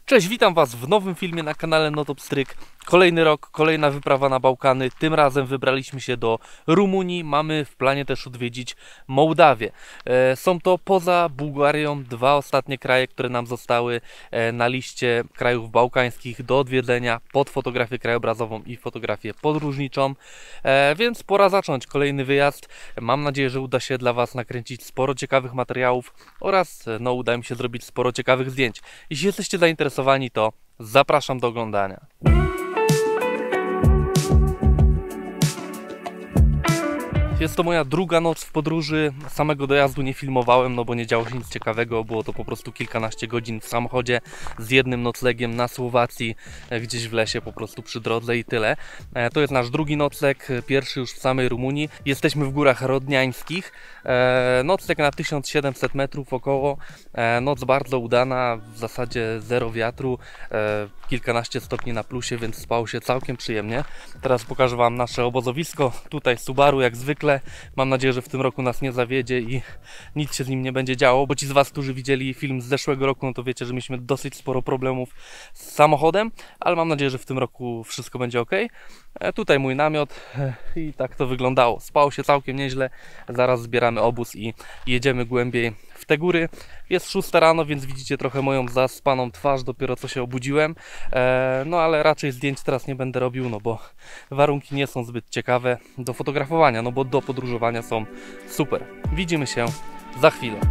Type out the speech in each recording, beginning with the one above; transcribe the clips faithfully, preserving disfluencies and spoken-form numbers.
Cześć, witam Was w nowym filmie na kanale Notopstryk. Kolejny rok, kolejna wyprawa na Bałkany. Tym razem wybraliśmy się do Rumunii. Mamy w planie też odwiedzić Mołdawię. E, są to poza Bułgarią dwa ostatnie kraje, które nam zostały e, na liście krajów bałkańskich do odwiedzenia pod fotografię krajobrazową i fotografię podróżniczą. E, więc pora zacząć kolejny wyjazd. Mam nadzieję, że uda się dla Was nakręcić sporo ciekawych materiałów oraz no, uda mi się zrobić sporo ciekawych zdjęć. Jeśli jesteście zainteresowani, to zapraszam do oglądania. Jest to moja druga noc w podróży. Samego dojazdu nie filmowałem, no bo nie działo się nic ciekawego. Było to po prostu kilkanaście godzin w samochodzie z jednym noclegiem na Słowacji, gdzieś w lesie po prostu przy drodze i tyle. To jest nasz drugi nocleg, pierwszy już w samej Rumunii. Jesteśmy w górach rodniańskich. Nocleg na tysiąc siedemset metrów około. Noc bardzo udana, w zasadzie zero wiatru, kilkanaście stopni na plusie, więc spało się całkiem przyjemnie. Teraz pokażę Wam nasze obozowisko. Tutaj Subaru jak zwykle. Mam nadzieję, że w tym roku nas nie zawiedzie i nic się z nim nie będzie działo, bo ci z Was, którzy widzieli film z zeszłego roku, no to wiecie, że mieliśmy dosyć sporo problemów z samochodem, ale mam nadzieję, że w tym roku wszystko będzie ok. E, tutaj mój namiot e, i tak to wyglądało. Spało się całkiem nieźle. Zaraz zbieramy obóz i jedziemy głębiej w te góry. Jest szósta rano, więc widzicie trochę moją zaspaną twarz, dopiero co się obudziłem. E, no ale raczej zdjęć teraz nie będę robił, no bo warunki nie są zbyt ciekawe do fotografowania, no bo do podróżowania są super. Widzimy się za chwilę.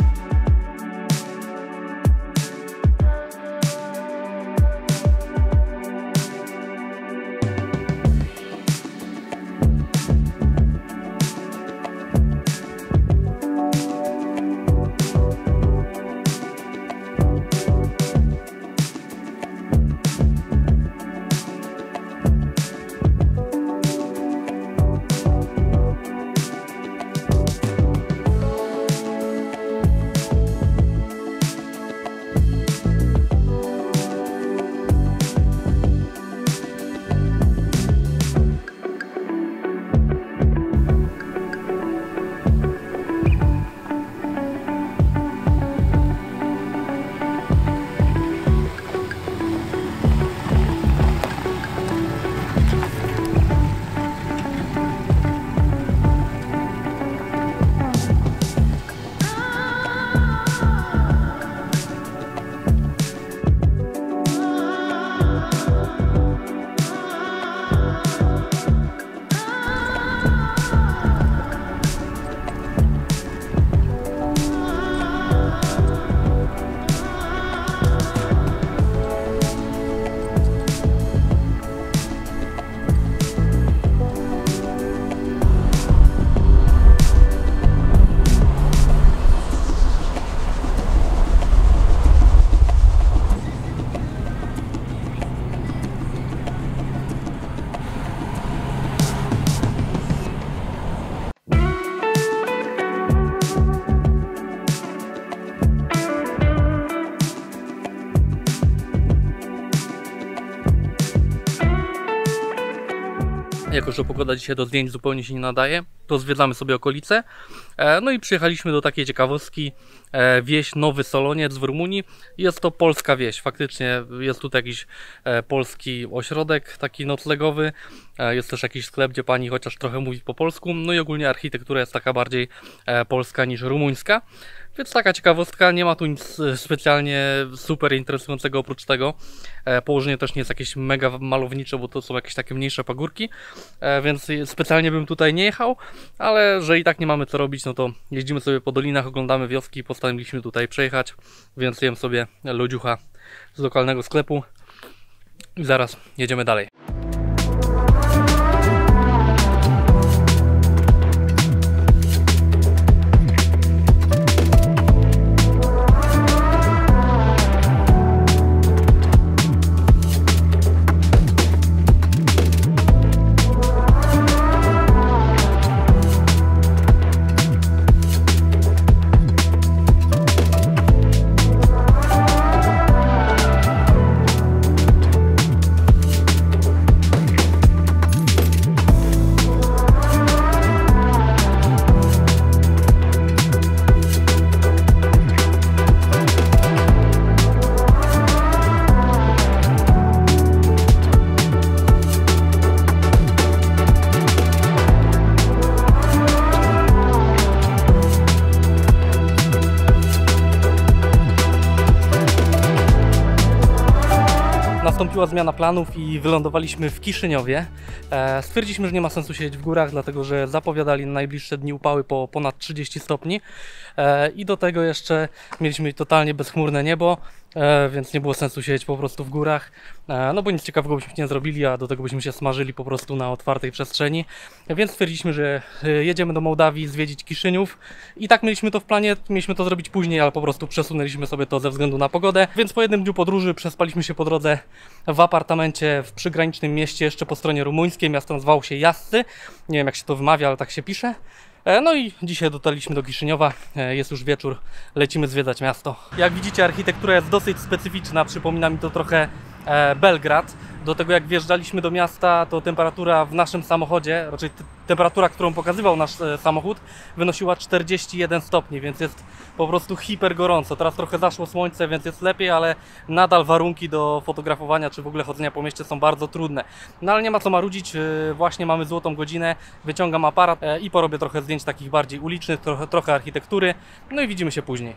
Jako że pogoda dzisiaj do zdjęć zupełnie się nie nadaje, to zwiedzamy sobie okolice. No i przyjechaliśmy do takiej ciekawostki, wieś Nowy Soloniec w Rumunii. Jest to polska wieś, faktycznie jest tutaj jakiś polski ośrodek taki noclegowy. Jest też jakiś sklep, gdzie pani chociaż trochę mówi po polsku. No i ogólnie architektura jest taka bardziej polska niż rumuńska. Więc taka ciekawostka, nie ma tu nic specjalnie super interesującego oprócz tego. Położenie też nie jest jakieś mega malownicze, bo to są jakieś takie mniejsze pagórki, więc specjalnie bym tutaj nie jechał, ale że i tak nie mamy co robić, no to jeździmy sobie po dolinach, oglądamy wioski, postanowiliśmy tutaj przejechać, więc jem sobie lodziucha z lokalnego sklepu i zaraz jedziemy dalej. nastąpiła zmiana planów i wylądowaliśmy w Kiszyniowie. E, stwierdziliśmy, że nie ma sensu siedzieć w górach, dlatego że zapowiadali na najbliższe dni upały po ponad trzydzieści stopni. E, I do tego jeszcze mieliśmy totalnie bezchmurne niebo, e, więc nie było sensu siedzieć po prostu w górach, e, no bo nic ciekawego byśmy nie zrobili, a do tego byśmy się smażyli po prostu na otwartej przestrzeni. Więc stwierdziliśmy, że jedziemy do Mołdawii zwiedzić Kiszyniów i tak mieliśmy to w planie, mieliśmy to zrobić później, ale po prostu przesunęliśmy sobie to ze względu na pogodę. Więc po jednym dniu podróży przespaliśmy się po drodze w apartamencie w przygranicznym mieście jeszcze po stronie rumuńskiej. Miasto nazywało się Jascy, nie wiem jak się to wymawia, ale tak się pisze. No i dzisiaj dotarliśmy do Kiszyniowa, jest już wieczór, lecimy zwiedzać miasto. Jak widzicie, architektura jest dosyć specyficzna, przypomina mi to trochę Belgrad. Do tego jak wjeżdżaliśmy do miasta, to temperatura w naszym samochodzie, raczej temperatura, którą pokazywał nasz samochód, wynosiła czterdzieści jeden stopni, więc jest po prostu hiper gorąco. Teraz trochę zaszło słońce, więc jest lepiej, ale nadal warunki do fotografowania czy w ogóle chodzenia po mieście są bardzo trudne. No ale nie ma co marudzić, właśnie mamy złotą godzinę, wyciągam aparat i porobię trochę zdjęć takich bardziej ulicznych, trochę, trochę architektury, no i widzimy się później.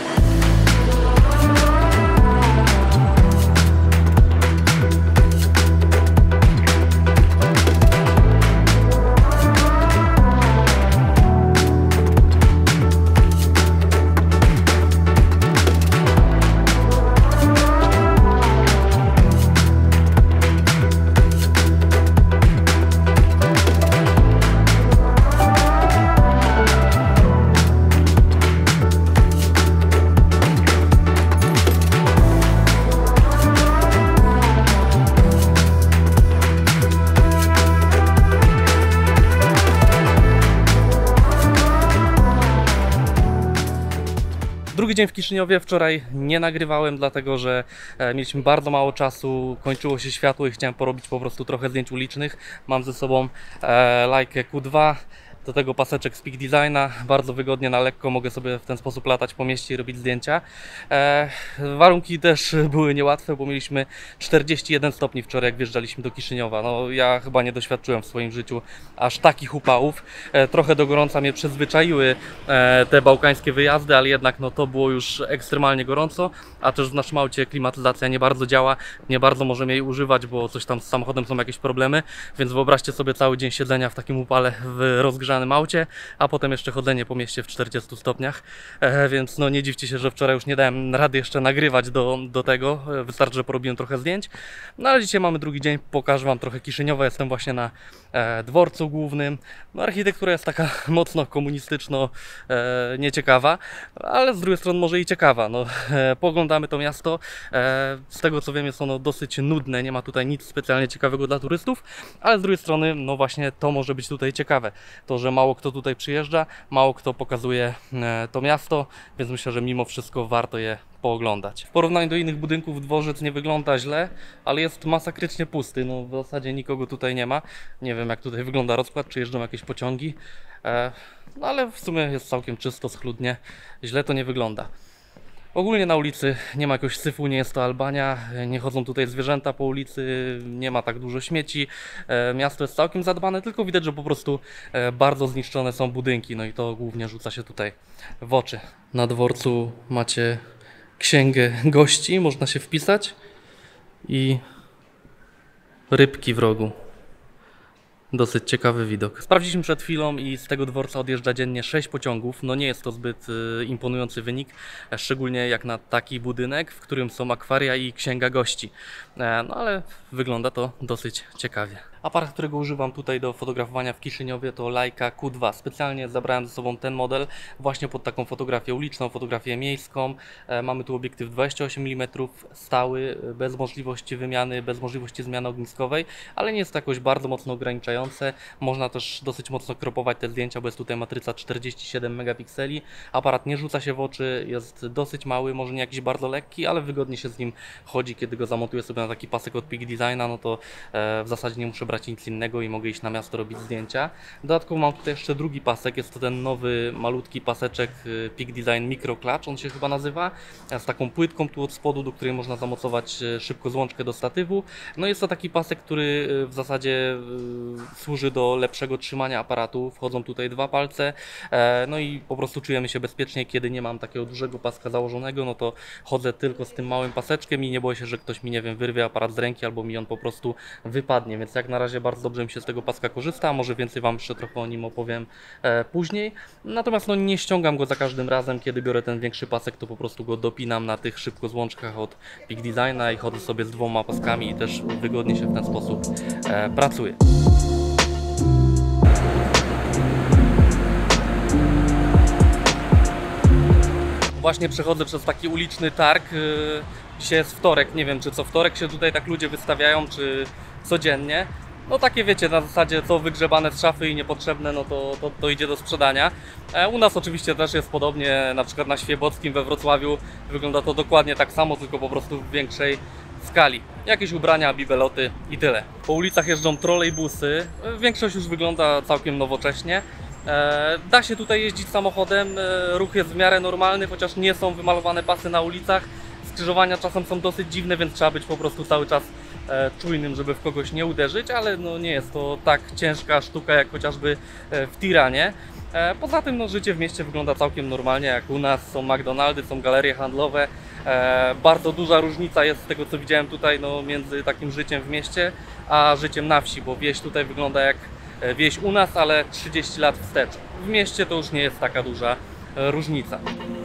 Drugi dzień w Kiszyniowie, wczoraj nie nagrywałem, dlatego że e, mieliśmy bardzo mało czasu, kończyło się światło i chciałem porobić po prostu trochę zdjęć ulicznych. Mam ze sobą e, Leica Q dwa, do tego paseczek z Peak Designa, bardzo wygodnie, na lekko mogę sobie w ten sposób latać po mieście i robić zdjęcia. E, warunki też były niełatwe, bo mieliśmy czterdzieści jeden stopni wczoraj, jak wjeżdżaliśmy do Kiszyniowa. No, ja chyba nie doświadczyłem w swoim życiu aż takich upałów. E, trochę do gorąca mnie przyzwyczaiły e, te bałkańskie wyjazdy, ale jednak no, to było już ekstremalnie gorąco, a też w naszym aucie klimatyzacja nie bardzo działa, nie bardzo możemy jej używać, bo coś tam z samochodem są jakieś problemy, więc wyobraźcie sobie cały dzień siedzenia w takim upale w rozgrzanym aucie, a potem jeszcze chodzenie po mieście w czterdziestu stopniach, e, więc no nie dziwcie się, że wczoraj już nie dałem rady jeszcze nagrywać do, do tego, wystarczy, że porobiłem trochę zdjęć. No ale dzisiaj mamy drugi dzień, pokażę Wam trochę Kiszyniowa, jestem właśnie na e, dworcu głównym. No, architektura jest taka mocno komunistyczno e, nieciekawa, ale z drugiej strony może i ciekawa. No, e, poglądamy to miasto, e, z tego co wiem jest ono dosyć nudne, nie ma tutaj nic specjalnie ciekawego dla turystów, ale z drugiej strony no właśnie to może być tutaj ciekawe, to, że mało kto tutaj przyjeżdża, mało kto pokazuje e, to miasto, więc myślę, że mimo wszystko warto je pooglądać. W porównaniu do innych budynków dworzec nie wygląda źle, ale jest masakrycznie pusty, no w zasadzie nikogo tutaj nie ma. Nie wiem jak tutaj wygląda rozkład, czy jeżdżą jakieś pociągi, e, no ale w sumie jest całkiem czysto, schludnie, źle to nie wygląda. Ogólnie na ulicy nie ma jakiegoś syfu, nie jest to Albania, nie chodzą tutaj zwierzęta po ulicy, nie ma tak dużo śmieci, e, miasto jest całkiem zadbane, tylko widać, że po prostu e, bardzo zniszczone są budynki, no i to głównie rzuca się tutaj w oczy. Na dworcu macie księgę gości, można się wpisać i rybki w rogu. Dosyć ciekawy widok. Sprawdziliśmy przed chwilą i z tego dworca odjeżdża dziennie sześć pociągów. No nie jest to zbyt y, imponujący wynik, szczególnie jak na taki budynek, w którym są akwaria i księga gości. E, no ale wygląda to dosyć ciekawie. Aparat, którego używam tutaj do fotografowania w Kiszyniowie, to Leica Q dwa. Specjalnie zabrałem ze sobą ten model właśnie pod taką fotografię uliczną, fotografię miejską. E, mamy tu obiektyw dwadzieścia osiem milimetrów stały, bez możliwości wymiany, bez możliwości zmiany ogniskowej, ale nie jest to jakoś bardzo mocno ograniczające. Można też dosyć mocno kropować te zdjęcia, bo jest tutaj matryca czterdzieści siedem megapikseli. Aparat nie rzuca się w oczy, jest dosyć mały, może nie jakiś bardzo lekki, ale wygodnie się z nim chodzi. Kiedy go zamontuję sobie na taki pasek od Peak Designa, no to e, w zasadzie nie muszę brać brać nic innego i mogę iść na miasto robić zdjęcia. Dodatkowo mam tutaj jeszcze drugi pasek, jest to ten nowy, malutki paseczek Peak Design Micro Clutch, on się chyba nazywa, z taką płytką tu od spodu, do której można zamocować szybko złączkę do statywu. No jest to taki pasek, który w zasadzie służy do lepszego trzymania aparatu. Wchodzą tutaj dwa palce, no i po prostu czujemy się bezpiecznie, kiedy nie mam takiego dużego paska założonego, no to chodzę tylko z tym małym paseczkiem i nie boję się, że ktoś mi, nie wiem, wyrwie aparat z ręki albo mi on po prostu wypadnie, więc jak na razie bardzo dobrze mi się z tego paska korzysta, może więcej Wam jeszcze trochę o nim opowiem e, później. Natomiast no, nie ściągam go za każdym razem, kiedy biorę ten większy pasek, to po prostu go dopinam na tych szybko złączkach od Peak Designa i chodzę sobie z dwoma paskami i też wygodnie się w ten sposób e, pracuje. Właśnie przechodzę przez taki uliczny targ. Dzisiaj jest wtorek, nie wiem czy co wtorek się tutaj tak ludzie wystawiają, czy codziennie. No takie wiecie, na zasadzie co wygrzebane z szafy i niepotrzebne, no to, to, to idzie do sprzedania. U nas oczywiście też jest podobnie, na przykład na Świebockim we Wrocławiu wygląda to dokładnie tak samo, tylko po prostu w większej skali. Jakieś ubrania, bibeloty i tyle. Po ulicach jeżdżą trolejbusy, większość już wygląda całkiem nowocześnie. Da się tutaj jeździć samochodem, ruch jest w miarę normalny, chociaż nie są wymalowane pasy na ulicach. Skrzyżowania czasem są dosyć dziwne, więc trzeba być po prostu cały czas czujnym, żeby w kogoś nie uderzyć, ale no nie jest to tak ciężka sztuka jak chociażby w Tiranie. Poza tym no, życie w mieście wygląda całkiem normalnie, jak u nas są McDonaldy, są galerie handlowe. Bardzo duża różnica jest z tego, co widziałem tutaj, no, między takim życiem w mieście a życiem na wsi, bo wieś tutaj wygląda jak wieś u nas, ale trzydzieści lat wstecz. W mieście to już nie jest taka duża różnica.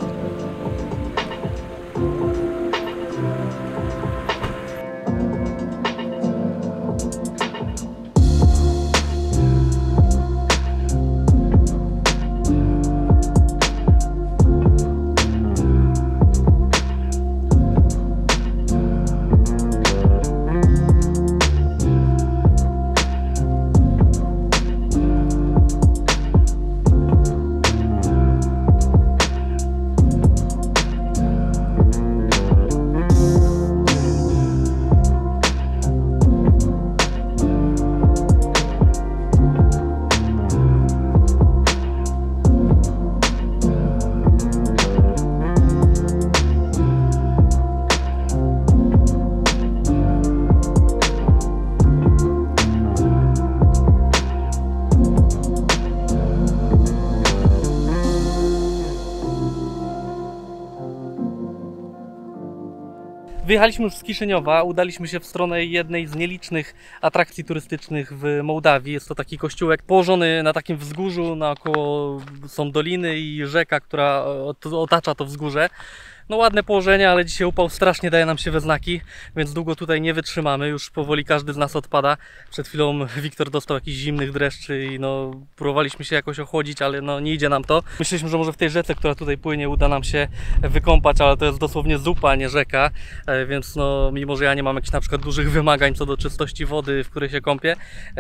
Wyjechaliśmy już z Kiszyniowa, udaliśmy się w stronę jednej z nielicznych atrakcji turystycznych w Mołdawii. Jest to taki kościółek położony na takim wzgórzu, naokoło są doliny i rzeka, która otacza to wzgórze. No ładne położenie, ale dzisiaj upał strasznie daje nam się we znaki, więc długo tutaj nie wytrzymamy. Już powoli każdy z nas odpada. Przed chwilą Wiktor dostał jakichś zimnych dreszczy i no próbowaliśmy się jakoś ochłodzić, ale no nie idzie nam to. Myśleliśmy, że może w tej rzece, która tutaj płynie, uda nam się wykąpać, ale to jest dosłownie zupa, a nie rzeka, więc no mimo, że ja nie mam jakichś na przykład dużych wymagań co do czystości wody, w której się kąpię,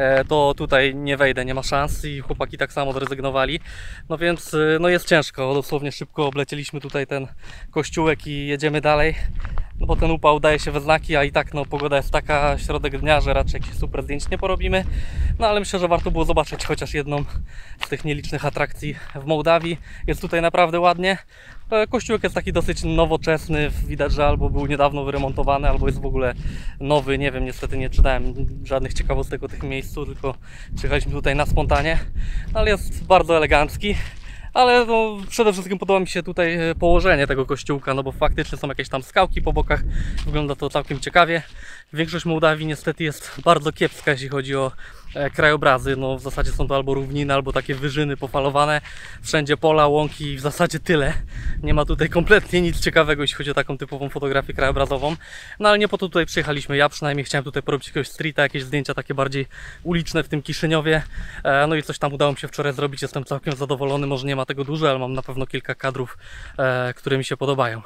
to tutaj nie wejdę, nie ma szans i chłopaki tak samo zrezygnowali. No więc no jest ciężko, dosłownie szybko oblecieliśmy tutaj ten kościół i jedziemy dalej, no bo ten upał daje się we znaki, a i tak no pogoda jest taka, środek dnia, że raczej jakichś super zdjęć nie porobimy, no ale myślę, że warto było zobaczyć chociaż jedną z tych nielicznych atrakcji w Mołdawii. Jest tutaj naprawdę ładnie. Kościółek jest taki dosyć nowoczesny, widać, że albo był niedawno wyremontowany, albo jest w ogóle nowy, nie wiem, niestety nie czytałem żadnych ciekawostek o tych miejscu, tylko przyjechaliśmy tutaj na spontanie, no, ale jest bardzo elegancki. Ale no, przede wszystkim podoba mi się tutaj położenie tego kościółka, no bo faktycznie są jakieś tam skałki po bokach, wygląda to całkiem ciekawie. Większość Mołdawii niestety jest bardzo kiepska, jeśli chodzi o e, krajobrazy, no w zasadzie są to albo równiny, albo takie wyżyny pofalowane, wszędzie pola, łąki i w zasadzie tyle. Nie ma tutaj kompletnie nic ciekawego, jeśli chodzi o taką typową fotografię krajobrazową, no ale nie po to tutaj przyjechaliśmy, ja przynajmniej chciałem tutaj porobić jakiegoś streeta, jakieś zdjęcia takie bardziej uliczne w tym Kiszyniowie, e, no i coś tam udało mi się wczoraj zrobić, jestem całkiem zadowolony, może nie ma tego dużo, ale mam na pewno kilka kadrów, e, które mi się podobają.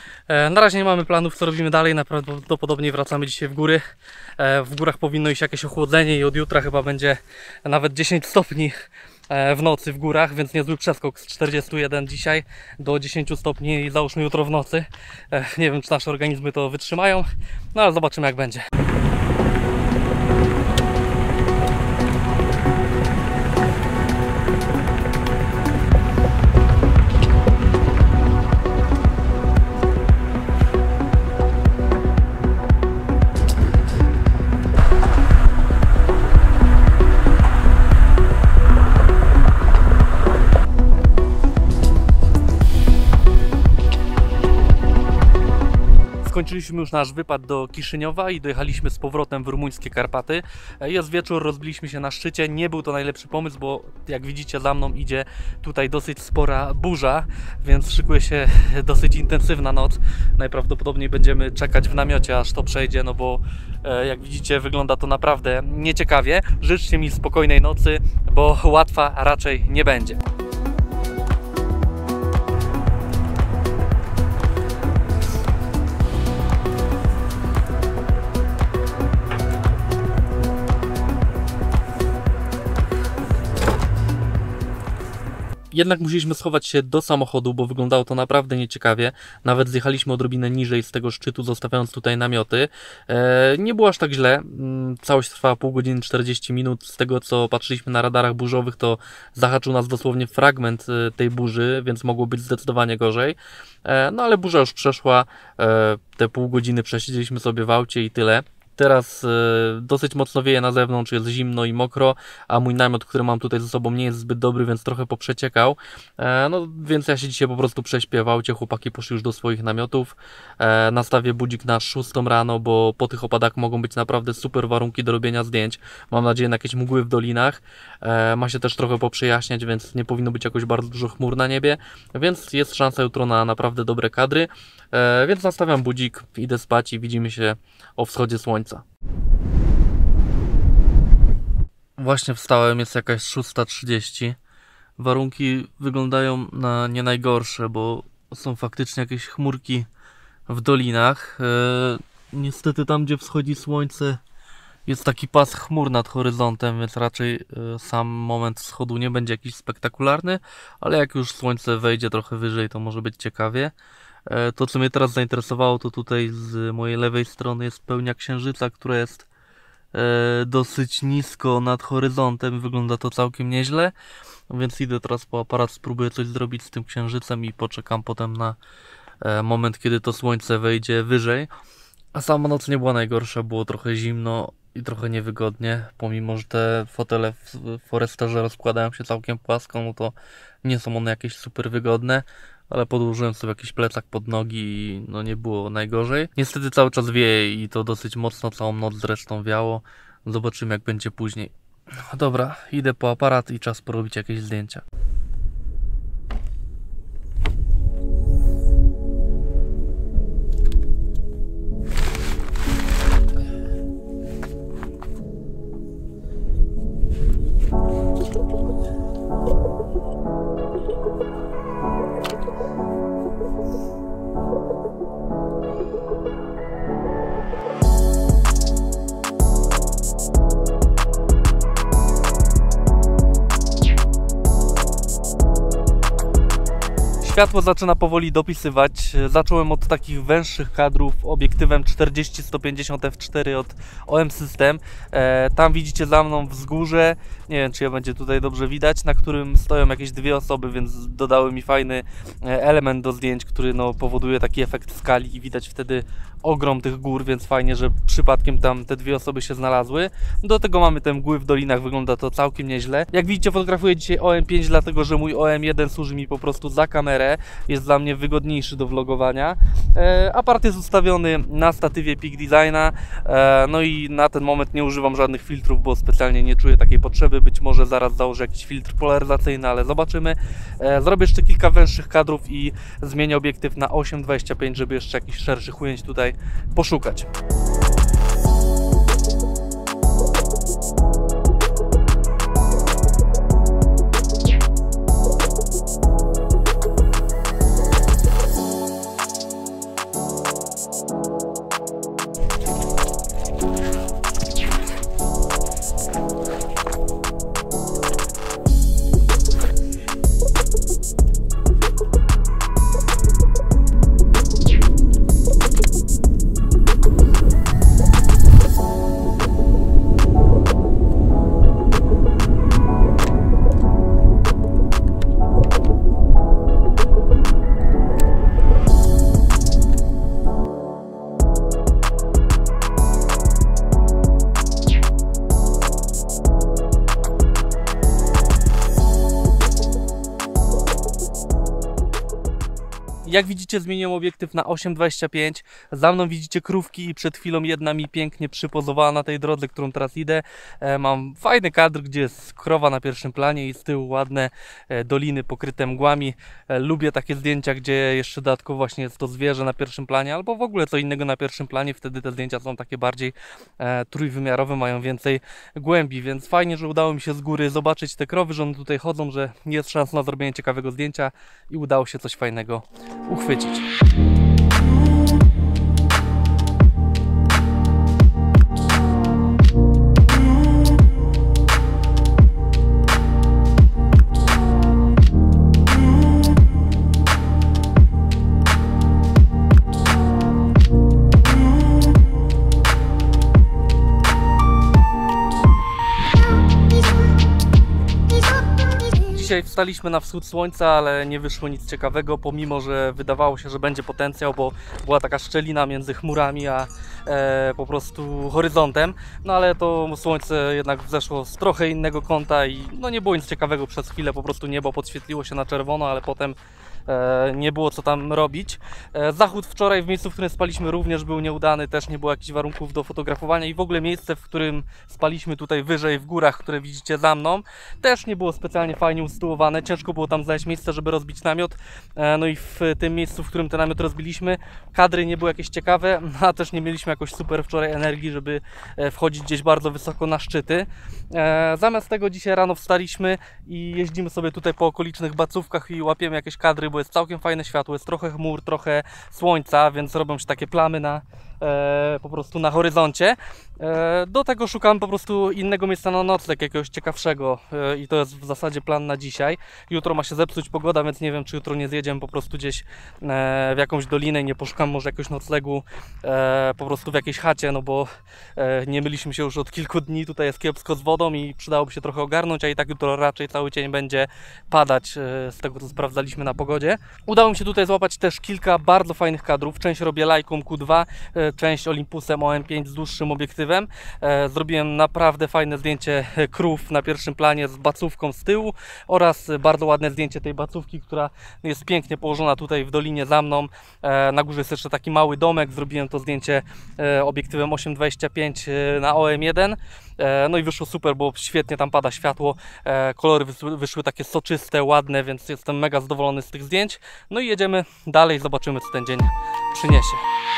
E, na razie nie mamy planów, co robimy dalej, najprawdopodobniej wracamy dzisiaj w góry. E, w górach powinno iść jakieś ochłodzenie i od jutra chyba będzie nawet dziesięć stopni e, w nocy w górach, więc niezły przeskok z czterdziestu jeden dzisiaj do dziesięciu stopni, załóżmy jutro w nocy. E, nie wiem, czy nasze organizmy to wytrzymają, no ale zobaczymy jak będzie. Skończyliśmy już nasz wypad do Kiszyniowa i dojechaliśmy z powrotem w rumuńskie Karpaty. Jest wieczór, rozbiliśmy się na szczycie. Nie był to najlepszy pomysł, bo jak widzicie za mną idzie tutaj dosyć spora burza, więc szykuje się dosyć intensywna noc. Najprawdopodobniej będziemy czekać w namiocie, aż to przejdzie, no bo jak widzicie wygląda to naprawdę nieciekawie. Życzcie mi spokojnej nocy, bo łatwa raczej nie będzie. Jednak musieliśmy schować się do samochodu, bo wyglądało to naprawdę nieciekawie. Nawet zjechaliśmy odrobinę niżej z tego szczytu, zostawiając tutaj namioty. Eee, nie było aż tak źle. Całość trwała pół godziny czterdzieści minut. Z tego co patrzyliśmy na radarach burzowych, to zahaczył nas dosłownie fragment tej burzy, więc mogło być zdecydowanie gorzej. Eee, no ale burza już przeszła. Eee, te pół godziny przesiedzieliśmy sobie w aucie i tyle. Teraz y, dosyć mocno wieje na zewnątrz, jest zimno i mokro, a mój namiot, który mam tutaj ze sobą, nie jest zbyt dobry, więc trochę poprzeciekał. E, no więc ja się dzisiaj po prostu prześpię w aucie, chłopaki poszli już do swoich namiotów. E, nastawię budzik na szóstą rano, bo po tych opadach mogą być naprawdę super warunki do robienia zdjęć. Mam nadzieję na jakieś mgły w dolinach. E, ma się też trochę poprzejaśniać, więc nie powinno być jakoś bardzo dużo chmur na niebie, więc jest szansa jutro na naprawdę dobre kadry. E, więc nastawiam budzik, idę spać i widzimy się o wschodzie słońca. Właśnie wstałem, jest jakaś szósta trzydzieści. Warunki wyglądają na nie najgorsze, bo są faktycznie jakieś chmurki w dolinach. E, niestety tam, gdzie wschodzi słońce, jest taki pas chmur nad horyzontem, więc raczej e, sam moment wschodu nie będzie jakiś spektakularny, ale jak już słońce wejdzie trochę wyżej, to może być ciekawie. To, co mnie teraz zainteresowało, to tutaj z mojej lewej strony jest pełnia księżyca, która jest e, dosyć nisko nad horyzontem. Wygląda to całkiem nieźle, więc idę teraz po aparat, spróbuję coś zrobić z tym księżycem i poczekam potem na e, moment, kiedy to słońce wejdzie wyżej. A sama noc nie była najgorsza, było trochę zimno i trochę niewygodnie, pomimo że te fotele w Foresterze rozkładają się całkiem płasko, no to nie są one jakieś super wygodne. Ale podłożyłem sobie jakiś plecak pod nogi i no nie było najgorzej. Niestety cały czas wieje i to dosyć mocno, całą noc zresztą wiało. Zobaczymy jak będzie później. No dobra, idę po aparat i czas porobić jakieś zdjęcia. Światło zaczyna powoli dopisywać. Zacząłem od takich węższych kadrów obiektywem czterdzieści sto pięćdziesiąt f cztery od O M System. E, tam widzicie za mną wzgórze, nie wiem czy je będzie tutaj dobrze widać, na którym stoją jakieś dwie osoby, więc dodały mi fajny element do zdjęć, który no, powoduje taki efekt skali i widać wtedy ogrom tych gór, więc fajnie, że przypadkiem tam te dwie osoby się znalazły. Do tego mamy te mgły w dolinach, wygląda to całkiem nieźle. Jak widzicie, fotografuję dzisiaj O M pięć, dlatego że mój O M jeden służy mi po prostu za kamerę. Jest dla mnie wygodniejszy do vlogowania. E, aparat jest ustawiony na statywie Peak Designa, e, no i na ten moment nie używam żadnych filtrów, bo specjalnie nie czuję takiej potrzeby. Być może zaraz założę jakiś filtr polaryzacyjny, ale zobaczymy. E, zrobię jeszcze kilka węższych kadrów i zmienię obiektyw na osiem dwadzieścia pięć, żeby jeszcze jakichś szerszych ujęć tutaj poszukać. Jak widzicie, zmieniłem obiektyw na osiem dwadzieścia pięć. Za mną widzicie krówki i przed chwilą jedna mi pięknie przypozowała na tej drodze, którą teraz idę. E, mam fajny kadr, gdzie jest krowa na pierwszym planie i z tyłu ładne e, doliny pokryte mgłami. E, lubię takie zdjęcia, gdzie jeszcze dodatkowo właśnie jest to zwierzę na pierwszym planie, albo w ogóle co innego na pierwszym planie. Wtedy te zdjęcia są takie bardziej e, trójwymiarowe, mają więcej głębi, więc fajnie, że udało mi się z góry zobaczyć te krowy, że one tutaj chodzą, że jest szansa na zrobienie ciekawego zdjęcia i udało się coś fajnego uchwycić. Dzisiaj wstaliśmy na wschód słońca, ale nie wyszło nic ciekawego, pomimo że wydawało się, że będzie potencjał, bo była taka szczelina między chmurami a e, po prostu horyzontem. No ale to słońce jednak wzeszło z trochę innego kąta i no nie było nic ciekawego przez chwilę, po prostu niebo podświetliło się na czerwono, ale potem e, nie było co tam robić. E, zachód wczoraj w miejscu, w którym spaliśmy, również był nieudany, też nie było jakichś warunków do fotografowania i w ogóle miejsce, w którym spaliśmy tutaj wyżej w górach, które widzicie za mną, też nie było specjalnie fajnie usytuowane. Ciężko było tam znaleźć miejsce, żeby rozbić namiot. E, no i w tym miejscu, w którym ten namiot rozbiliśmy, kadry nie były jakieś ciekawe, a też nie mieliśmy jakoś super wczoraj energii, żeby e, wchodzić gdzieś bardzo wysoko na szczyty. E, zamiast tego dzisiaj rano wstaliśmy i jeździmy sobie tutaj po okolicznych bacówkach i łapiemy jakieś kadry, bo jest całkiem fajne światło, jest trochę chmur, trochę słońca, więc robią się takie plamy na E, po prostu na horyzoncie. E, do tego szukam po prostu innego miejsca na nocleg, jakiegoś ciekawszego e, i to jest w zasadzie plan na dzisiaj. Jutro ma się zepsuć pogoda, więc nie wiem, czy jutro nie zjedziemy po prostu gdzieś e, w jakąś dolinę i nie poszukam może jakiegoś noclegu e, po prostu w jakiejś chacie, no bo e, nie myliśmy się już od kilku dni, tutaj jest kiepsko z wodą i przydałoby się trochę ogarnąć, a i tak jutro raczej cały dzień będzie padać, e, z tego co sprawdzaliśmy na pogodzie. Udało mi się tutaj złapać też kilka bardzo fajnych kadrów, część robię Leiką Q dwa, e, część Olympusem O M pięć z dłuższym obiektywem. E, zrobiłem naprawdę fajne zdjęcie krów na pierwszym planie z bacówką z tyłu oraz bardzo ładne zdjęcie tej bacówki, która jest pięknie położona tutaj w dolinie za mną. E, na górze jest jeszcze taki mały domek. Zrobiłem to zdjęcie e, obiektywem osiem dwadzieścia pięć na O M jeden. E, no i wyszło super, bo świetnie tam pada światło. E, kolory wyszły, wyszły takie soczyste, ładne, więc jestem mega zadowolony z tych zdjęć. No i jedziemy dalej, zobaczymy, co ten dzień przyniesie.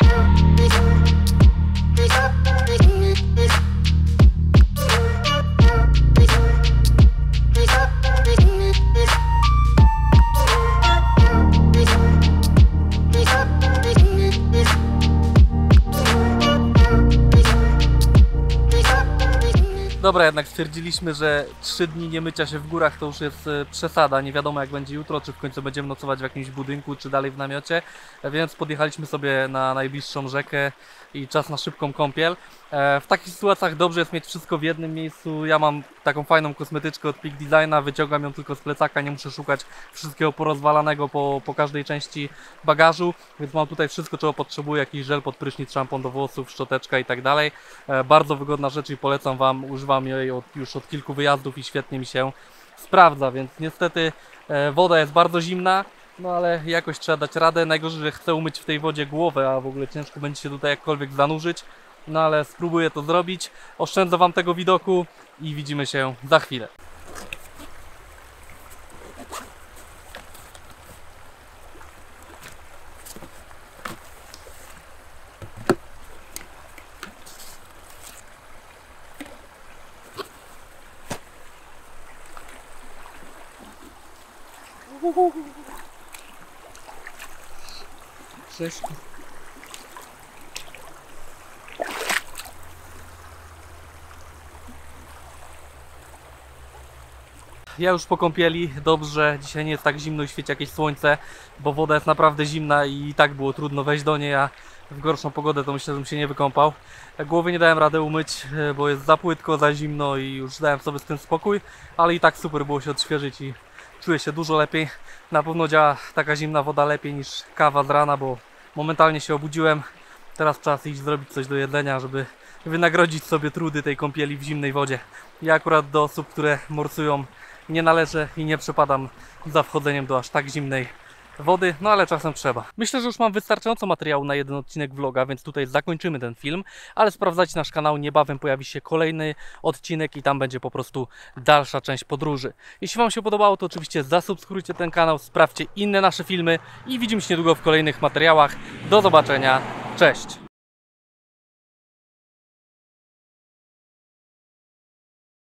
Dobra, jednak stwierdziliśmy, że trzy dni nie mycia się w górach to już jest przesada. Nie wiadomo, jak będzie jutro, czy w końcu będziemy nocować w jakimś budynku, czy dalej w namiocie. Więc podjechaliśmy sobie na najbliższą rzekę i czas na szybką kąpiel. W takich sytuacjach dobrze jest mieć wszystko w jednym miejscu. Ja mam taką fajną kosmetyczkę od Peak Designa, wyciągam ją tylko z plecaka, nie muszę szukać wszystkiego porozwalanego po, po każdej części bagażu, więc mam tutaj wszystko, czego potrzebuję, jakiś żel pod prysznic, szampon do włosów, szczoteczka i tak dalej. Bardzo wygodna rzecz i polecam Wam, używam jej od, już od kilku wyjazdów i świetnie mi się sprawdza, więc niestety woda jest bardzo zimna, no ale jakoś trzeba dać radę. Najgorzej, że chcę umyć w tej wodzie głowę, a w ogóle ciężko będzie się tutaj jakkolwiek zanurzyć. No ale spróbuję to zrobić. Oszczędzę Wam tego widoku i widzimy się za chwilę. Cześć. Ja już po kąpieli, dobrze, dzisiaj nie jest tak zimno i świeci jakieś słońce, bo woda jest naprawdę zimna i tak było trudno wejść do niej, a w gorszą pogodę to myślę, że bym się nie wykąpał. Głowy nie dałem rady umyć, bo jest za płytko, za zimno i już dałem sobie z tym spokój, ale i tak super było się odświeżyć i czuję się dużo lepiej. Na pewno działa taka zimna woda lepiej niż kawa z rana, bo momentalnie się obudziłem. Teraz czas iść zrobić coś do jedzenia, żeby wynagrodzić sobie trudy tej kąpieli w zimnej wodzie. Ja akurat do osób, które morsują, nie należę i nie przepadam za wchodzeniem do aż tak zimnej wody, no ale czasem trzeba. Myślę, że już mam wystarczająco materiału na jeden odcinek vloga, więc tutaj zakończymy ten film, ale sprawdzajcie nasz kanał, niebawem pojawi się kolejny odcinek i tam będzie po prostu dalsza część podróży. Jeśli Wam się podobało, to oczywiście zasubskrybujcie ten kanał, sprawdźcie inne nasze filmy i widzimy się niedługo w kolejnych materiałach. Do zobaczenia, cześć!